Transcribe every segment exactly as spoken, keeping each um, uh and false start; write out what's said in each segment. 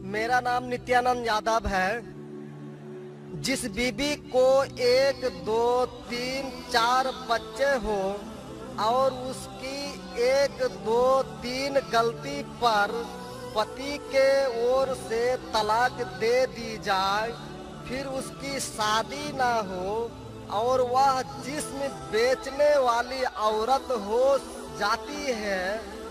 मेरा नाम नित्यानंद यादव है। जिस बीबी को एक दो तीन चार बच्चे हो और उसकी एक दो तीन गलती पर पति के ओर से तलाक दे दी जाए, फिर उसकी शादी ना हो और वह जिस्म बेचने वाली औरत हो जाती है,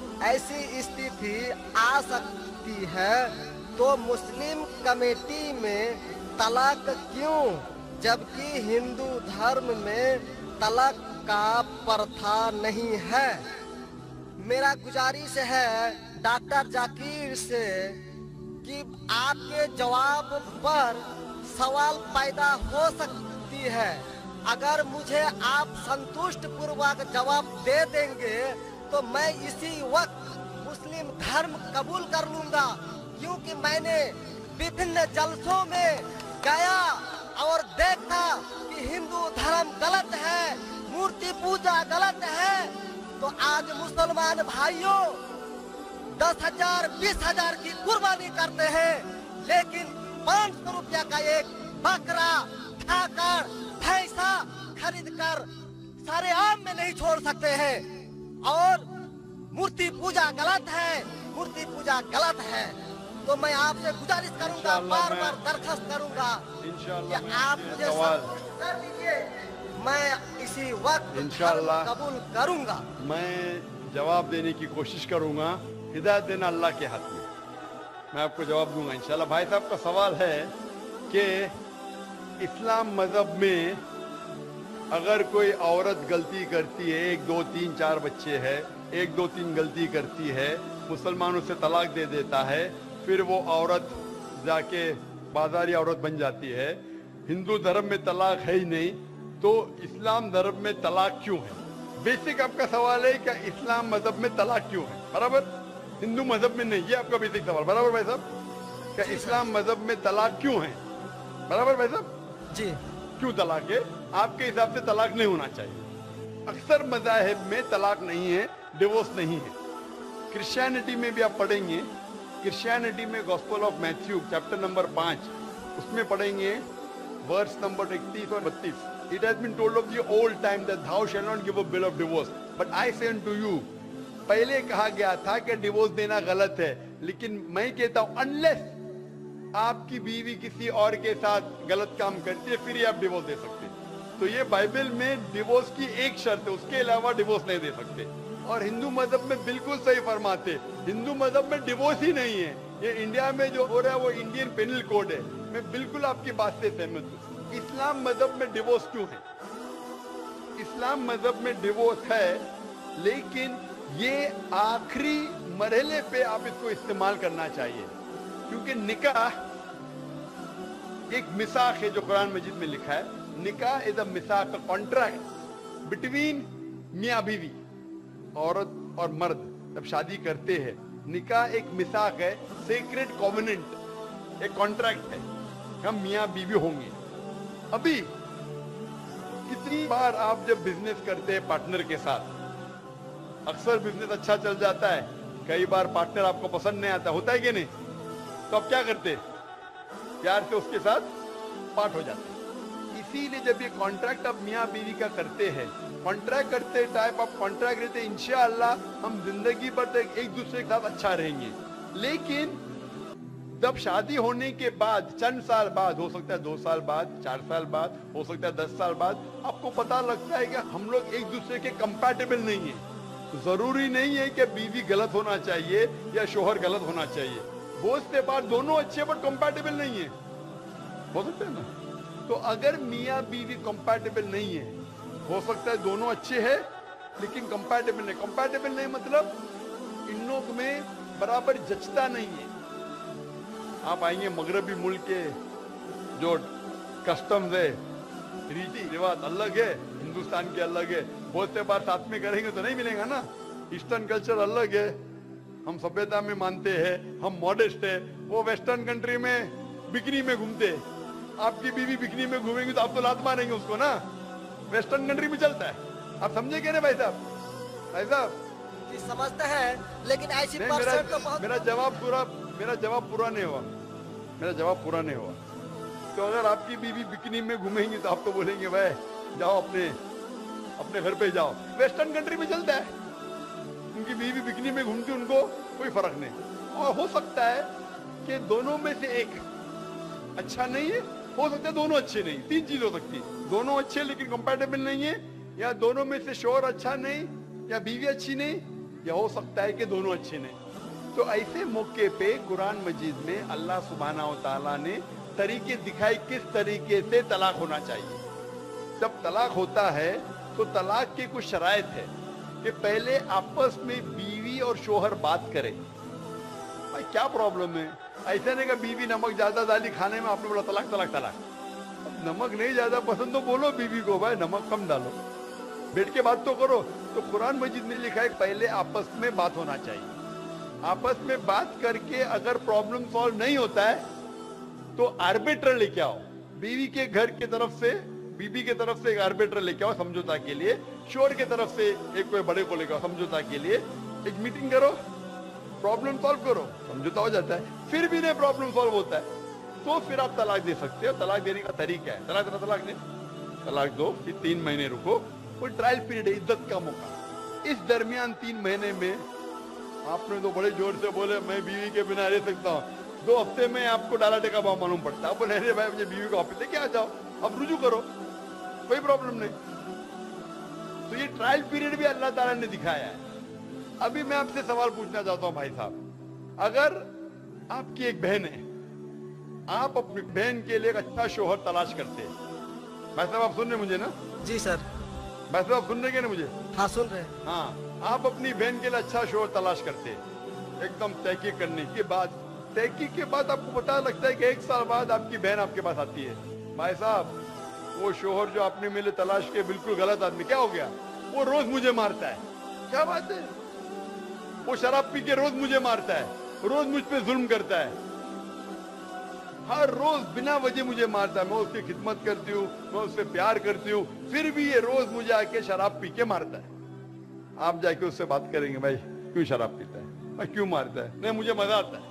ऐसी स्थिति आ सकती है, तो मुस्लिम कमेटी में तलाक क्यों, जबकि हिंदू धर्म में तलाक का प्रथा नहीं है। मेरा गुजारिश है डॉक्टर जाकिर से कि आपके जवाब पर सवाल पैदा हो सकती है। अगर मुझे आप संतुष्ट पूर्वक जवाब दे देंगे तो मैं इसी वक्त मुस्लिम धर्म कबूल कर लूंगा, क्योंकि मैंने विभिन्न जलसों में गया और देखा कि हिंदू धर्म गलत है, मूर्ति पूजा गलत है। तो आज मुसलमान भाइयों दस हजार बीस हजार की कुर्बानी करते हैं, लेकिन पाँच सौ रुपया का एक बकरा खाकर भैंसा खरीद कर सारे आम में नहीं छोड़ सकते हैं। और मूर्ति पूजा गलत है, मूर्ति पूजा गलत है। तो मैं आपसे गुजारिश करूंगा, बार बार दरखास्त करूंगा कि आप मुझे संतुष्ट कर दीजिए। मैं इसी वक्त इंशाअल्लाह कबूल करूंगा। मैं जवाब देने की कोशिश करूंगा। हिदायत देना अल्लाह के हाथ में, मैं आपको जवाब दूंगा इंशाअल्लाह। भाई साहब का सवाल है कि इस्लाम मजहब में अगर कोई औरत गलती करती है, एक दो तीन चार बच्चे है, एक दो तीन गलती करती है, मुसलमान उसे तलाक दे देता है, फिर वो औरत जाके बाजारी औरत बन जाती है। हिंदू धर्म में तलाक है ही नहीं, तो इस्लाम धर्म में तलाक क्यों है? बेसिक आपका सवाल है कि इस्लाम मजहब में तलाक क्यों है, बराबर, हिंदू मजहब में नहीं। ये आपका बेसिक सवाल, बराबर भाई साहब? क्या इस्लाम मजहब में तलाक क्यों है, बराबर भाई साहब? जी, क्यों तलाक है? आपके हिसाब से तलाक नहीं होना चाहिए। अक्सर मज़ाहिब में तलाक नहीं है, डिवोर्स नहीं है। क्रिश्चियनिटी में भी आप पढ़ेंगे, क्रिश्चियनिटी में gospel of Matthew chapter number पाँच, उसमें पढ़ेंगे वर्स नंबर इकतीस और बत्तीस। It has been told of the old time that thou shalt not give a bill of divorce, but I say unto you, पहले कहा गया था कि डिवोर्स देना गलत है, लेकिन मैं कहता हूं अनलेस आपकी बीवी किसी और के साथ गलत काम करती है, फिर ही आप डिवोर्स दे सकते हैं। तो ये बाइबल में डिवोर्स की एक शर्त है, उसके अलावा डिवोर्स नहीं दे सकते। और हिंदू मजहब में बिल्कुल सही फरमाते, हिंदू मजहब में डिवोर्स ही नहीं है। ये इंडिया में जो हो रहा है वो इंडियन पेनल कोड है। मैं बिल्कुल आपकी बात से सहमत हूँ। इस्लाम मजहब में डिवोर्स क्यों है? इस्लाम मजहब में डिवोर्स है, लेकिन ये आखिरी मरहले पे आप इसको इस्तेमाल करना चाहिए, क्योंकि निकाह एक मिसाक है जो कुरान मजीद में लिखा है। निकाह इज अ मिसाक, अ कॉन्ट्रैक्ट बिटवीन मियाँ बीवी, औरत और मर्द जब शादी करते हैं। निकाह एक मिसाक है, सेक्रेड कॉवेनेंट, एक कॉन्ट्रैक्ट है, हम मियाँ बीवी होंगे। अभी कितनी बार आप जब बिजनेस करते हैं पार्टनर के साथ, अक्सर बिजनेस अच्छा चल जाता है, कई बार पार्टनर आपको पसंद नहीं आता, होता है कि नहीं? तो आप क्या करते हैं? प्यार से उसके साथ पार्ट हो जाते हैं। इसीलिए जब ये कॉन्ट्रैक्ट आप मियाँ बीवी का करते हैं, कॉन्ट्रैक्ट करते टाइप आप कॉन्ट्रैक्ट रहते, इंशाअल्लाह हम जिंदगी भर तक एक दूसरे के साथ अच्छा रहेंगे। लेकिन जब शादी होने के बाद चंद साल बाद, हो सकता है दो साल बाद, चार साल बाद, हो सकता है दस साल बाद, आपको पता लगता है कि हम लोग एक दूसरे के कंपैटिबल नहीं है। तो जरूरी नहीं है कि बीवी गलत होना चाहिए या शोहर गलत होना चाहिए। बहुत से बार दोनों अच्छे बट कंपैटिबल नहीं है, हो सकता है ना? तो अगर मियाँ बीवी कंपैटिबल नहीं है, हो सकता है दोनों अच्छे हैं लेकिन कंपैटिबल नहीं। कंपैटिबल नहीं मतलब इन लोग में बराबर जचता नहीं है। आप आएंगे मगरबी मुल्क के जो कस्टम्स है, रीति रिवाज अलग है, हिंदुस्तान के अलग है। बहुत से बार साथ में करेंगे तो नहीं मिलेगा ना। ईस्टर्न कल्चर अलग है, हम सभ्यता में मानते हैं, हम मॉडेस्ट है। वो वेस्टर्न कंट्री में बिकनी में घूमते, आपकी बीवी बिकनी में घूमेंगी तो आप तो लात मारेंगे उसको ना। वेस्टर्न कंट्री में चलता है, आप समझे क्या ना भाई साहब? भाई साहब समझते हैं, लेकिन ऐसी मेरा, तो बहुत... मेरा जवाब पूरा मेरा जवाब पूरा नहीं हुआ। मेरा जवाब पूरा नहीं हुआ। तो अगर आपकी बीवी बिकनी में घूमेंगी तो आप तो बोलेंगे भाई जाओ अपने अपने घर पे जाओ। वेस्टर्न कंट्री में चलता है, उनकी बीवी बिकनी में घूमती, उनको कोई फर्क नहीं। और हो सकता है कि दोनों में से एक अच्छा नहीं है, हो सकता है दोनों अच्छे नहीं, तीन चीज हो सकती है। दोनों अच्छे लेकिन कंपैटिबल नहीं है, या दोनों में से शोहर अच्छा नहीं, या बीवी अच्छी नहीं, या हो सकता है कि दोनों अच्छे नहीं। तो ऐसे मौके पे कुरान मजीद में अल्लाह सुब्हानहू व तआला ने तरीके दिखाए किस तरीके से तलाक होना चाहिए। जब तलाक होता है तो तलाक की कुछ शराइत है कि पहले आपस में बीवी और शोहर बात करें। भाई क्या प्रॉब्लम है, ऐसा नहीं कि बीवी नमक ज्यादा डाली खाने में, आपने बोला तलाक तलाक तलाक। नमक नहीं ज्यादा पसंद तो बोलो बीवी को भाई नमक कम डालो, बैठ के बात तो करो। तो कुरान मजीद में लिखा है पहले आपस में बात होना चाहिए। आपस में बात करके अगर प्रॉब्लम सॉल्व नहीं होता है तो आर्बिट्रर लेके आओ, बीवी के घर की तरफ से, बीबी के तरफ से एक आर्बिट्रर लेके आओ समझौता के लिए, शोहर के तरफ से एक कोई बड़े को लेके आओ समझौता के लिए। एक मीटिंग करो, प्रॉब्लम सॉल्व करो, समझौता हो जाता है। फिर भी नहीं प्रॉब्लम सॉल्व होता है तो फिर आप तलाक दे सकते हो। तलाक देने का तरीका है, तलाक देना तलाक दे, तलाक दो, फिर तीन महीने रुको, कोई ट्रायल पीरियड है, इज्जत का मौका। इस दरमियान तीन महीने में आपने तो बड़े जोर से बोले मैं बीवी के बिना रह सकता हूँ, दो हफ्ते में आपको डाला टेका भाव मालूम पड़ता है, आप बोले अरे भाई मुझे बीवी को ऑफिस लेके आ जाओ, अब रुजू करो, कोई प्रॉब्लम नहीं। तो ये ट्रायल पीरियड भी अल्लाह ताला ने दिखाया है। अभी मैं आपसे सवाल पूछना चाहता हूं भाई साहब, अगर आपकी एक बहन है, आप अपनी बहन के लिए एक अच्छा शोहर तलाश करते हैं, भाई साहब आप सुन रहे मुझे ना? जी सर। भाई साहब आप सुन रहे ना मुझे? हाँ सुन रहे। हाँ, आप अपनी बहन के लिए अच्छा शोहर तलाश करते हैं, एकदम तहकीक करने के बाद, तहकीक के बाद आपको पता लगता है कि एक साल बाद आपकी बहन आपके पास आती है, भाई साहब वो शोहर जो आपने मेरे तलाश के बिल्कुल गलत आदमी, क्या हो गया, वो रोज मुझे मारता है। क्या बात है, वो शराब पी के रोज मुझे मारता है, रोज मुझ पे जुल्म करता है, हर रोज बिना वजह मुझे मारता है। मैं उसकी खिदमत करती हूँ, मैं उससे प्यार करती हूँ, फिर भी ये रोज मुझे आके शराब पी के मारता है। आप जाके उससे बात करेंगे भाई क्यों शराब पीता है, भाई क्यों मारता है? नहीं मुझे मजा आता है।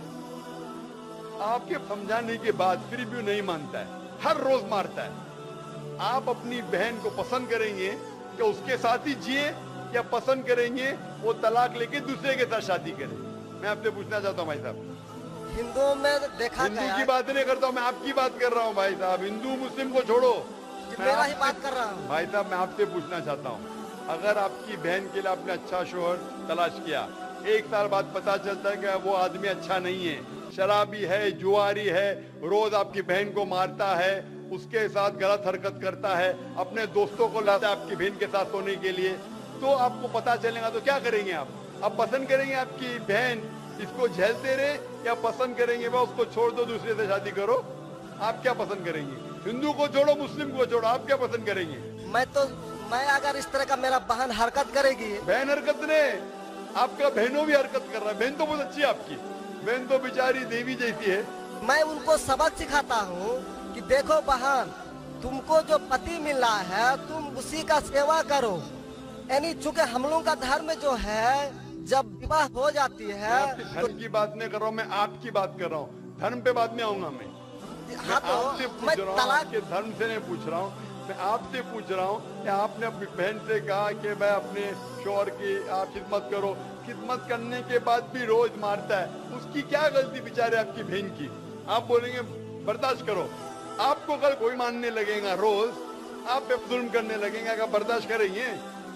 आपके समझाने के बाद फिर भी नहीं मानता है, हर रोज मारता है। आप अपनी बहन को पसंद करेंगे कि उसके साथ ही जिए, या पसंद करेंगे वो तलाक लेके दूसरे के साथ शादी करे? मैं आपसे पूछना चाहता हूँ भाई साहब। हिंदुओं में देखा हिंदू गया की बात नहीं करता हूँ मैं, आपकी बात कर रहा हूँ भाई साहब। हिंदू मुस्लिम को छोड़ो, मेरा ही बात कर रहा हूँ भाई साहब। मैं आपसे पूछना चाहता हूँ, अगर आपकी बहन के लिए आपने अच्छा शोहर तलाश किया, एक साल बाद पता चलता है कि वो आदमी अच्छा नहीं है, शराबी है, जुआरी है, रोज आपकी बहन को मारता है, उसके साथ गलत हरकत करता है, अपने दोस्तों को लाता है आपकी बहन के साथ सोने के लिए, तो आपको पता चलेगा तो क्या करेंगे आप? आप पसंद करेंगे आपकी बहन इसको झेलते रहे, या पसंद करेंगे वह उसको छोड़ दो दूसरे से शादी करो? आप क्या पसंद करेंगे? हिंदू को छोड़ो, मुस्लिम को छोड़ो, आप क्या पसंद करेंगे? मैं तो मैं अगर इस तरह का मेरा बहन हरकत करेगी, बहन हरकत ने, आपका बहनों भी हरकत कर रहा है। बहन तो बहुत अच्छी है आपकी, बहन तो बेचारी देवी जैसी है। मैं उनको सबक सिखाता हूँ कि देखो बहन, तुमको जो पति मिल रहा है तुम उसी का सेवा करो। यानी चूंकि हम लोगों का धर्म जो है, जब विवाह हो जाती है, धर्म तो, की बात नहीं कर रहा हूँ मैं, आपकी बात कर रहा हूँ। धर्म पे बाद में आऊंगा मैं। हाँ तो आपसे पूछ रहा हूँ, आपके धर्म से नहीं पूछ रहा हूँ, मैं आपसे पूछ रहा हूँ कि आपने अपनी बहन से कहा कि मैं अपने शोहर की आप खिदमत करो, खिदमत करने के बाद भी रोज मारता है, उसकी क्या गलती बेचारे आपकी बहन की? आप बोलेंगे बर्दाश्त करो, आपको कल कोई मानने लगेगा, रोज आप पे जुल्म करने लगेंगे, अगर बर्दाश्त करेंगे?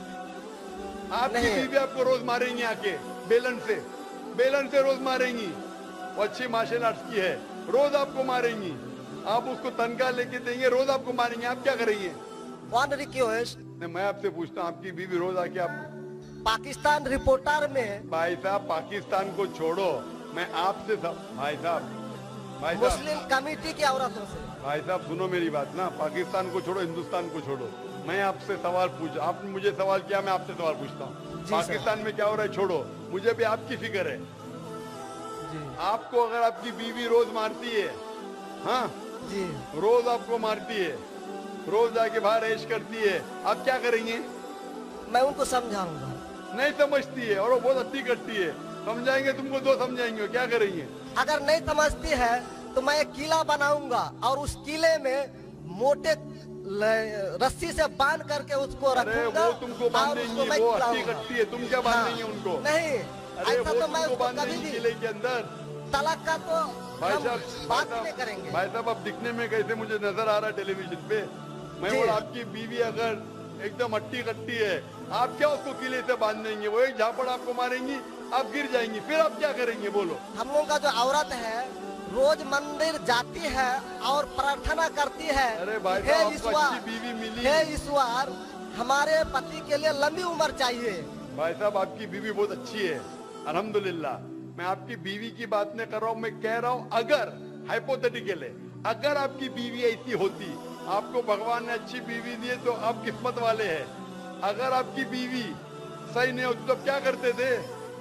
आपकी बीवी आपको रोज मारेंगी आके बेलन से, बेलन से रोज मारेंगी, वो अच्छी मार्शल आर्ट्स की है, रोज आपको मारेंगी, आप उसको तनख्वाह लेके देंगे, रोज आपको मारेंगे, आप क्या करेंगे? वन रिक्वेस्ट, मैं आपसे पूछता हूँ, आपकी बीवी रोज आके आप पाकिस्तान रिपोर्टर में, भाई साहब पाकिस्तान को छोड़ो, मैं आपसे भाई साहब भाई साहब मुस्लिम कमेटी की औरतों से, भाई साहब सुनो मेरी बात ना, पाकिस्तान को छोड़ो, हिंदुस्तान को छोड़ो, मैं आपसे सवाल पूछ, आपने मुझे सवाल किया, मैं आपसे सवाल पूछता हूँ, पाकिस्तान में क्या हो रहा है छोड़ो, मुझे भी आपकी फिक्र है। जी। आपको अगर आपकी बीवी रोज मारती है, हाँ जी, रोज आपको मारती है, रोज जाके बाहर ऐश करती है, आप क्या करेंगे? मैं उनको समझाऊंगा। नहीं समझती है और वो बहुत अच्छी करती है, समझाएंगे तुमको, दो समझाएंगे, क्या करेंगे? अगर नहीं समझती है तो मैं एक किला बनाऊंगा और उस किले में मोटे ल- रस्सी से बांध करके उसको अरे रखूंगा वो तुमको और बांधेंगे, उसको मैं वो हट्टी खिलाऊंगा। कट्टी है, तुम क्या बांधेंगे हाँ, उनको? नहीं, अरे ऐसा वो तो मैं तुमको उसको कभी बांधेंगे भी किले के अंदर। तलाक का तो भाई हम साहब, बात भाई ही नहीं साहब, करेंगे। भाई साहब, अब दिखने में कैसे मुझे नजर आ रहा है टेलीविजन पे? मैं जी। बोला आपकी बीवी अगर एकदम हट्टी कट्टी है, आप क्या उसको किले से बांध देंगे? वो एक झापड़ आपको मारेंगी, आप गिर जाएंगी, फिर आप क्या करेंगे बोलो? हम लोगों का जो औरत है रोज मंदिर जाती है और प्रार्थना करती है, अरे भाई हे साहब, आपको ईश्वर, अच्छी बीवी मिली। हे ईश्वर, हमारे पति के लिए लंबी उम्र चाहिए। भाई साहब, आपकी बीवी बहुत अच्छी है, अल्हम्दुलिल्लाह। मैं आपकी बीवी की बात नहीं कर रहा हूँ, मैं कह रहा हूँ अगर हाइपोथेटिकल है, अगर आपकी बीवी ऐसी होती, आपको भगवान ने अच्छी बीवी दी है तो आप किस्मत वाले हैं। अगर आपकी बीवी सही नहीं होती तो क्या करते थे?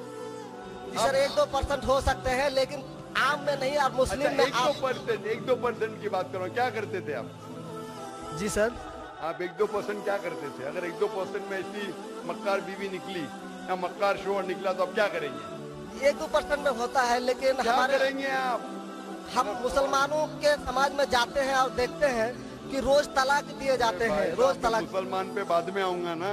सर एक दो परसेंट हो सकते हैं, लेकिन आम में नहीं और मुस्लिम अच्छा, में एक दो आप। परसेंट एक दो परसेंट की बात करो, क्या करते थे आप? जी सर, आप एक दो परसेंट क्या करते थे? अगर एक दो परसेंट में ऐसी मक्कार बीवी निकली या मक्कार शोहर निकला तो आप क्या करेंगे? एक दो परसेंट में होता है, लेकिन क्या हमारे करेंगे आप? हम मुसलमानों के समाज में जाते हैं और देखते हैं कि रोज तलाक दिए जाते भाई हैं, साहब, रोज मैं तलाक। मुसलमान पे बाद में आऊंगा ना।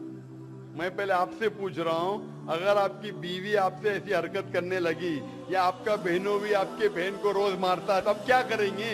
मैं पहले आपसे पूछ रहा हूँ, अगर आपकी बीवी आपसे ऐसी हरकत करने लगी या आपका बहनों भी आपके बहन को रोज मारता है, तब क्या करेंगे?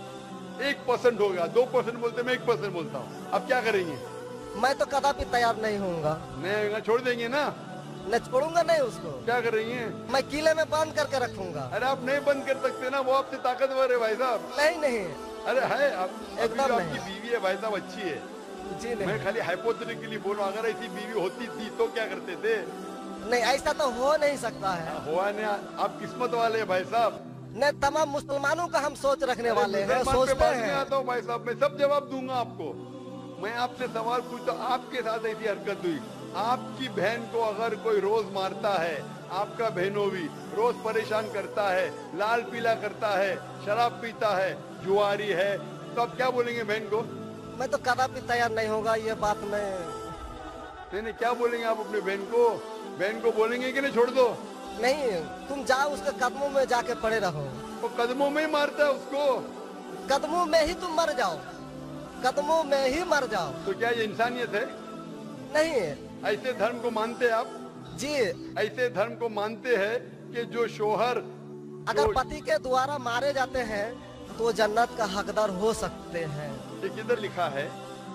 एक परसेंट होगा, दो परसेंट बोलते, मैं एक परसेंट बोलता हूँ, अब क्या करेंगे? मैं तो कदापि तैयार नहीं होऊंगा। नहीं होगा, छोड़ देंगे ना? न छोड़ूंगा नहीं उसको, क्या करेंगे? मैं किले में बांध करके रखूंगा। अरे आप नहीं बंद कर सकते ना, वो आपसे ताकतवर है भाई साहब। नहीं नहीं, अरे है आप, अभी एकदम जो नहीं। आपकी बीवी है भाई साहब अच्छी है, जी नहीं, मैं खाली हाइपोथेटिकली बोल रहा हूँ, अगर ऐसी बीवी होती थी तो क्या करते थे? नहीं ऐसा तो हो नहीं सकता है। हुआ नहीं, आप किस्मत वाले हैं भाई साहब। नहीं, तमाम मुसलमानों का हम सोच रखने वाले हैं, मुसलमान पे सोचते बाद में हैं। आता हूँ भाई साहब, मैं सब जवाब दूंगा आपको। मैं आपसे सवाल पूछता हूँ, आपके साथ ऐसी हरकत हुई, आपकी बहन को अगर कोई रोज मारता है, आपका बहनों भी रोज परेशान करता है, लाल पीला करता है, शराब पीता है, जुआरी है, तो आप क्या बोलेंगे बहन को? मैं तो कदापि तैयार नहीं होगा, ये बात मैं। नहीं नहीं, क्या बोलेंगे आप अपने बहन को? बहन को बोलेंगे कि नहीं छोड़ दो? नहीं, तुम जाओ उसके कदमों में जाके पड़े रहो। वो कदमों में ही मारता है उसको। कदमों में ही तुम मर जाओ, कदमों में ही मर जाओ। तो क्या ये इंसानियत है? नहीं ऐसे धर्म को मानते हैं आप? जी, ऐसे धर्म को मानते हैं कि जो शोहर अगर जो- पति के द्वारा मारे जाते हैं तो जन्नत का हकदार हो सकते हैं। ये किधर लिखा है?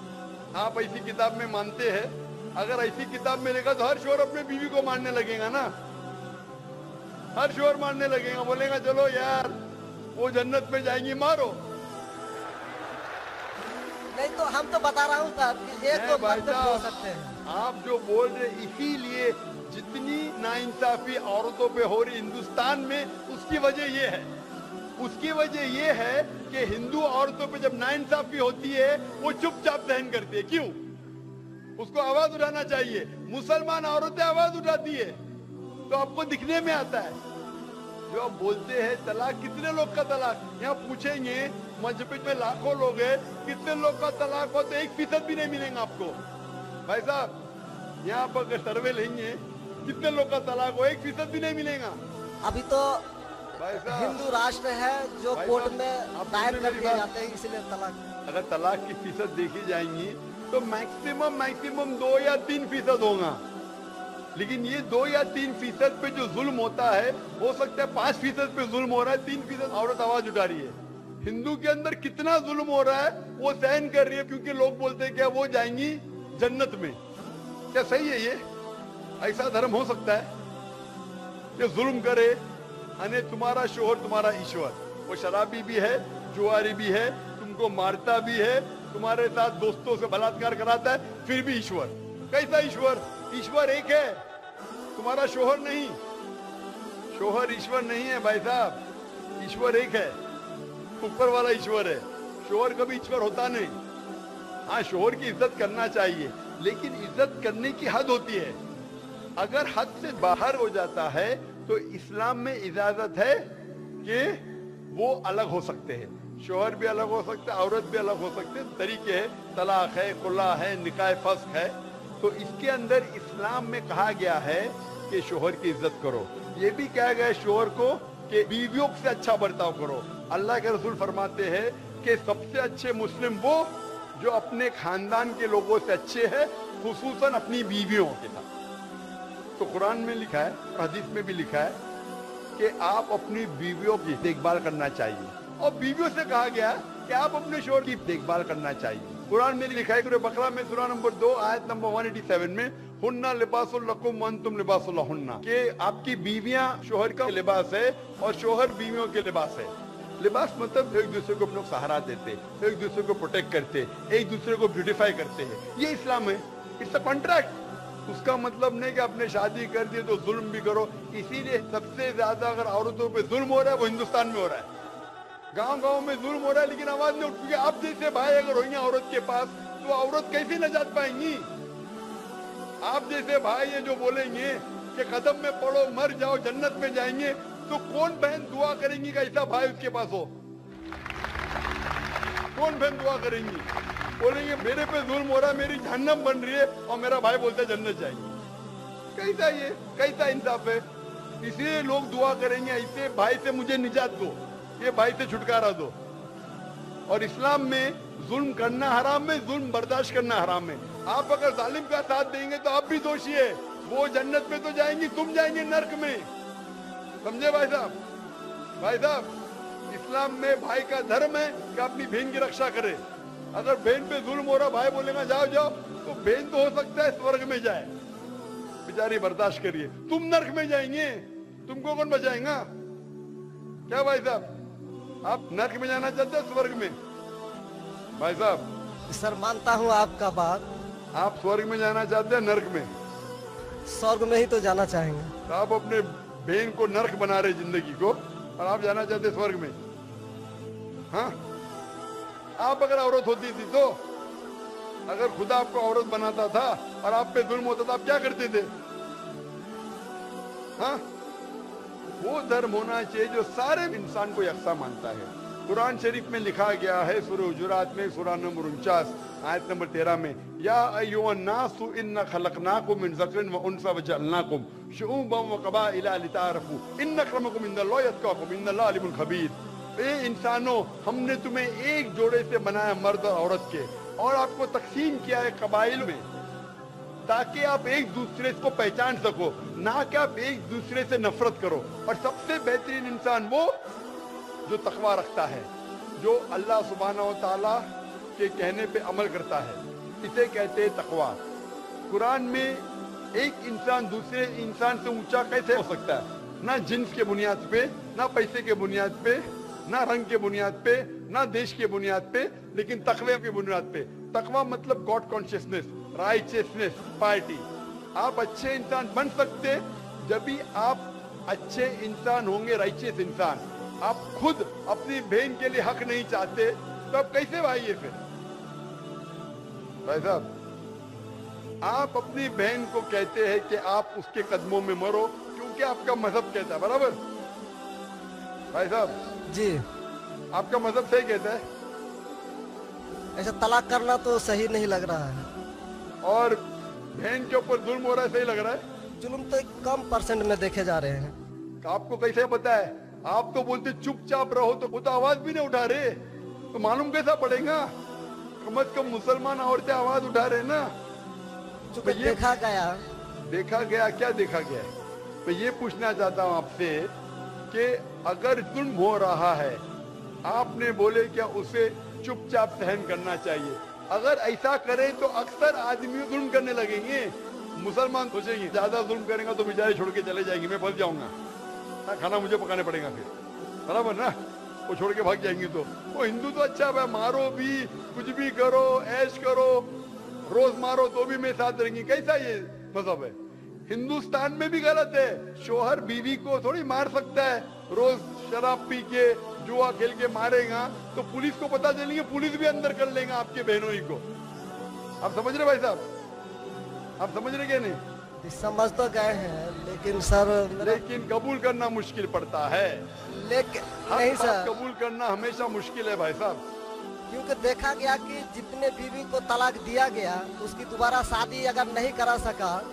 आप ऐसी किताब में मानते हैं? अगर ऐसी किताब में लिखा तो हर शोहर अपने बीवी को मारने लगेगा ना, हर शोहर मारने लगेगा, बोलेगा चलो यार वो जन्नत में जाएंगी, मारो। नहीं तो हम तो बता रहा हूँ सर कि एक नहीं दो भाई परसेंट हो साहब, सकते हैं। आप जो बोल रहे, इसीलिए जितनी नाइंसाफी औरतों पे हो रही हिंदुस्तान में, उसकी वजह ये है, उसकी वजह ये है कि हिंदू औरतों पे जब नाइंसाफी होती है वो चुपचाप सहन करती है। क्यों? उसको आवाज उठाना चाहिए। मुसलमान औरतें आवाज उठाती है तो आपको दिखने में आता है। जो आप बोलते हैं तलाक, कितने लोग का तलाक, यहाँ पूछेंगे मस्जिद में लाखों लोग हैं, कितने लोग का तलाक हो तो एक फीसद भी नहीं मिलेगा आपको। भाई साहब, यहाँ पर सर्वे लेंगे, कितने लोग का तलाक हो, एक फीसद भी नहीं मिलेगा। अभी तो भाई साहब, हिंदू राष्ट्र है जो भाई कोर्ट साहब, में आप दायर सुनिए कर मेरी दिए बात। जाते हैं, इसलिए तलाक। अगर तलाक की फीसद देखी जाएंगी तो मैक्सिमम मैक्सिमम दो या तीन फीसद होगा, लेकिन ये दो या तीन फीसद पे जो जुल्म होता है, हो सकता है पांच फीसद पे जुल्म हो रहा है, तीन फीसद औरत आवाज उठा रही है। हिंदू के अंदर कितना जुल्म हो रहा है वो सहन कर रही है, क्योंकि लोग बोलते हैं क्या वो जाएंगी जन्नत में। क्या सही है ये? ऐसा धर्म हो सकता है? ये जुल्म करे, अने तुम्हारा शोहर तुम्हारा ईश्वर, वो शराबी भी है, जुआरी भी है, तुमको मारता भी है, तुम्हारे साथ दोस्तों से बलात्कार कराता है, फिर भी ईश्वर। कैसा ईश्वर? ईश्वर एक है, तुम्हारा शोहर नहीं। शोहर ईश्वर नहीं है भाई साहब, ईश्वर एक है, ऊपर वाला ईश्वर है। शोहर कभी ईश्वर होता नहीं। हाँ, शोहर की इज्जत करना चाहिए, लेकिन इज्जत करने की हद होती है। अगर हद से बाहर हो जाता है तो इस्लाम में इजाजत है कि वो अलग हो सकते हैं। शोहर भी अलग हो सकते हैं, औरत भी अलग हो सकते हैं, तरीके है, तलाक है, खुला है, निकाह फस्ख है। तो इसके अंदर इस्लाम में कहा गया है कि शोहर की इज्जत करो। ये भी कहा गया है शोहर को कि बीवियों से अच्छा बर्ताव करो। अल्लाह के रसूल फरमाते हैं कि सबसे अच्छे मुस्लिम वो जो अपने खानदान के लोगों से अच्छे हैं, खुसूसन अपनी बीवियों के साथ। तो कुरान में लिखा है, हदीस में भी लिखा है कि आप अपनी बीवियों की देखभाल करना चाहिए, और बीवियों से कहा गया कि आप अपने शोहर की देखभाल करना चाहिए। कुरान में लिखा है सूरह बकरा में सूरह नंबर दो आयत नंबर एक सौ सत्तासी में, हुन्ना लिबासुल लकुम व अंतुम लिबासुल लहुन्ना, कि आपकी बीवियां शोहर का लिबास है और शोहर बीवियों के लिबास है। लिबास मतलब एक दूसरे को अपना सहारा देते, एक दूसरे को प्रोटेक्ट करते, एक दूसरे को ब्यूटीफाई करते हैं, ये इस्लाम है। It's a contract. उसका मतलब नहीं कि आपने शादी कर दी तो जुल्म भी करो। इसीलिए सबसे ज्यादा अगर औरतों पे जुल्म हो रहा है वो हिंदुस्तान में हो रहा है। गांव गांव में जुल्म हो रहा है लेकिन आवाज नहीं उठती। आप जैसे भाई अगर होंगे औरत के पास तो औरत कैसे नजात पाएंगी? आप जैसे भाई ये जो बोलेंगे कि कदम में पड़ो मर जाओ जन्नत में जाएंगे, तो कौन बहन दुआ करेंगी कि ऐसा भाई उसके पास हो? कौन बहन दुआ करेंगी? बोलेंगे मेरे पे जुल्म हो रहा है, मेरी जहन्नम बन रही है, और मेरा भाई बोलता है जन्नत जाएंगे। कैसा ये कैसा इंसाफ है? इसलिए लोग दुआ करेंगे ऐसे भाई से मुझे निजात दो, ये भाई से छुटकारा दो। और इस्लाम में जुल्म करना हराम है, जुल्म बर्दाश्त करना हराम है। आप अगर जालिम का साथ देंगे तो आप भी दोषी है। वो जन्नत में तो जाएंगी, तुम जाएंगे नर्क में। समझे भाई साहब? भाई साहब, इस्लाम में भाई का धर्म है कि अपनी बहन की रक्षा करे। अगर बहन पे जुल्म हो रहा, भाई बोलेगा जाओ जाओ, तो बहन तो हो सकता है स्वर्ग में जाए, बेचारी बर्दाश्त करिए। तुम नर्क में जाएंगे, तुमको कौन बचाएगा? क्या भाई साहब, आप नर्क में जाना चाहते हैं स्वर्ग में? भाई साहब सर मानता हूँ आपका बात। आप स्वर्ग में जाना चाहते हैं नर्क में? स्वर्ग में ही तो जाना चाहेंगे। तो आप अपने बहन को नर्क बना रहे जिंदगी को, और आप जाना चाहते स्वर्ग में? हाँ, आप अगर औरत होती थी तो, अगर खुदा आपको औरत बनाता था और आप पे जुल्म होता था, आप क्या करते थे? हाँ, वो धर्म होना चाहिए जो सारे इंसान को यकसा मानता है। कुरान शरीफ में लिखा गया है सूरह हुजुरात में सूरह नंबर उनचास आयत नंबर तेरह में, या अय्युहन नासु इन्ना खलकनाकुम मिन ज़करिन व उनसा व जअलनाकुम शुऊबन व क़बाइला लिताअरफू इन्न अक्रमकुम इंदल्लाहि अत्क़ाकुम इन्नल्लाह अलीमुन खबीर। ए इंसानों, हमने तुम्हें एक जोड़े से बनाया, मर्द और औरत के, और आपको तकसीम किया है कबाइल में, ताकि आप एक दूसरे को पहचान सको, ना कि आप एक दूसरे से नफरत करो। और सबसे बेहतरीन इंसान वो जो तकवा रखता है, जो अल्लाह सुब्हानहू व तआला के कहने पे अमल करता है, इसे कहते हैं तकवा। कुरान में एक इंसान दूसरे इंसान से ऊंचा कैसे हो सकता है? ना जिन्स के बुनियाद पे, ना पैसे के बुनियाद पे, ना रंग के बुनियाद पे, ना देश के बुनियाद पे, लेकिन तकवे के बुनियाद पे। तकवा मतलब गॉड कॉन्शियसनेस, राइचियसनेस, पार्टी। आप अच्छे इंसान बन सकते जब भी आप अच्छे इंसान होंगे, राइचियस इंसान। आप खुद अपनी बहन के लिए हक नहीं चाहते तो आप कैसे भाई है फिर? भाई साहब, आप अपनी बहन को कहते हैं कि आप उसके कदमों में मरो क्योंकि आपका मजहब कहता है, बराबर? भाई साहब जी, आपका मजहब सही कहता है। ऐसा तलाक करना तो सही नहीं लग रहा है। और बहन के ऊपर जुल्म हो रहा है, सही लग रहा है? जुल्म तो एक कम परसेंट में देखे जा रहे हैं। आपको कैसे पता है? आप तो बोलते चुपचाप रहो, तो वो तो आवाज भी नहीं उठा रहे, तो मालूम कैसा पड़ेगा? कम से कम मुसलमान औरतें आवाज उठा रहे ना। तो ये देखा गया देखा गया क्या देखा गया है? मैं ये पूछना चाहता हूँ आपसे कि अगर जुल्म हो रहा है, आपने बोले क्या उसे चुपचाप सहन करना चाहिए? अगर ऐसा करे तो अक्सर आदमी जुल्म करने लगेंगे। मुसलमान सोचेंगे ज्यादा जुल्म करेंगे तो बेचारे छोड़ के चले जाएंगे, मैं फंस जाऊंगा, ना खाना मुझे पकाने पड़ेगा फिर, बराबर ना? वो छोड़ के भाग जाएंगे। तो वो हिंदू तो अच्छा है, मारो भी, कुछ भी करो, ऐश करो, रोज मारो तो भी मेरे साथ रहेंगी। कैसा ये मजहब है? हिंदुस्तान में भी गलत है। शोहर बीवी को थोड़ी मार सकता है। रोज शराब पी के जुआ खेल के मारेगा तो पुलिस को पता चलेंगे, पुलिस भी अंदर कर लेगा आपके बहनों ही को। आप समझ रहे भाई साहब? आप समझ रहे क्या? नहीं समझ तो गए हैं, लेकिन सर लेकिन कबूल करना मुश्किल पड़ता है। लेकिन नहीं सर, कबूल करना हमेशा मुश्किल है भाई साहब, क्योंकि देखा गया कि जितने बीवी को तलाक दिया गया उसकी दोबारा शादी अगर नहीं करा सका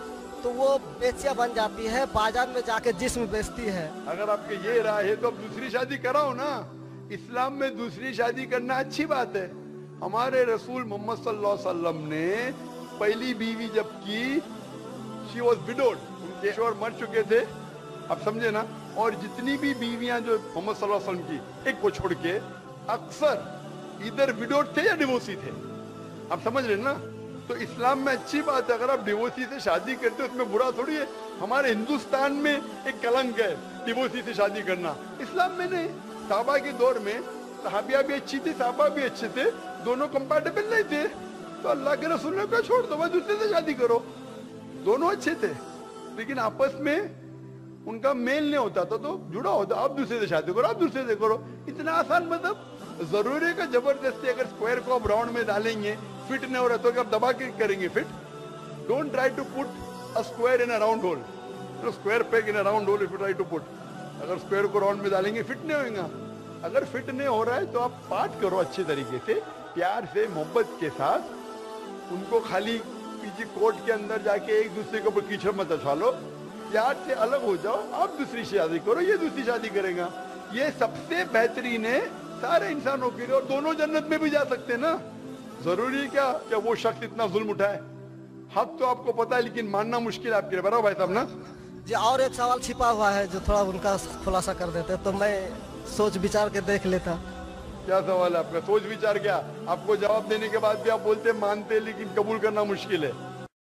तो वो बेचिया बन जाती है, बाजार में जाके जिस्म बेचती है। अगर आपके ये राय है तो अब दूसरी शादी कराओ ना। इस्लाम में दूसरी शादी करना अच्छी बात है। हमारे रसूल मोहम्मद सल्लल्लाहु अलैहि वसल्लम ने पहली बीवी जब की, शी वॉज विडोड, उनके शोहर मर चुके थे, आप समझे ना। और जितनी भी बीवियां जो मोहम्मद सल्लल्लाहु अलैहि वसल्लम की, एक को छोड़ के अक्सर इधर विडोड थे या डिवोर्सी थे, आप समझ रहे ना। तो इस्लाम में अच्छी बात है, अगर आप डिवोर्सी से शादी करते हो उसमें बुरा थोड़ी है। हमारे हिंदुस्तान में एक कलंक है डिवोर्सी से शादी करना, इस्लाम में नहीं। साहबा के दौर में सहाबिया भी अच्छी थी, साहबा भी अच्छे थे, दोनों कंपैटिबल नहीं थे, तो अल्लाह के रसूल ने कहा छोड़ दो, बस दूसरे से शादी करो। दोनों अच्छे थे लेकिन आपस में उनका मेल नहीं होता था, तो जुड़ा होता, आप दूसरे से शादी करो, आप दूसरे से करो। इतना आसान मतलब जरूरी का जबरदस्ती अगर स्क्वायर को आप राउंड में डालेंगे, फिट नहीं हो रहा तो आप दबा के करेंगे fit. Don't try to put a square in a round hole, तो square peg in a round hole if you try to put. अगर स्क्वायर को राउंड में डालेंगे फिट नहीं होगा। अगर फिट नहीं हो रहा है तो आप पाठ करो अच्छे तरीके से, प्यार से, मोहब्बत के साथ। उनको खाली पीछे कोर्ट के अंदर जाके एक दूसरे के ऊपर कीचड़ मत उछा लो, प्यार से अलग हो जाओ, आप दूसरी शादी करो, ये दूसरी शादी करेगा। ये सबसे बेहतरीन है सारे इंसानों के लिए, और दोनों जन्नत में भी जा सकते हैं ना। जरूरी है क्या क्या वो शख्स इतना जुल्म उठाए? हक तो आपको पता है लेकिन मानना मुश्किल है आपके लिए, बराबर भाई साहब ना जी। और एक सवाल छिपा हुआ है जो थोड़ा उनका खुलासा कर देते तो मैं सोच विचार के देख लेता। क्या सवाल है आपका? सोच विचार क्या? आपको जवाब देने के बाद भी आप बोलते मानते लेकिन कबूल करना मुश्किल है।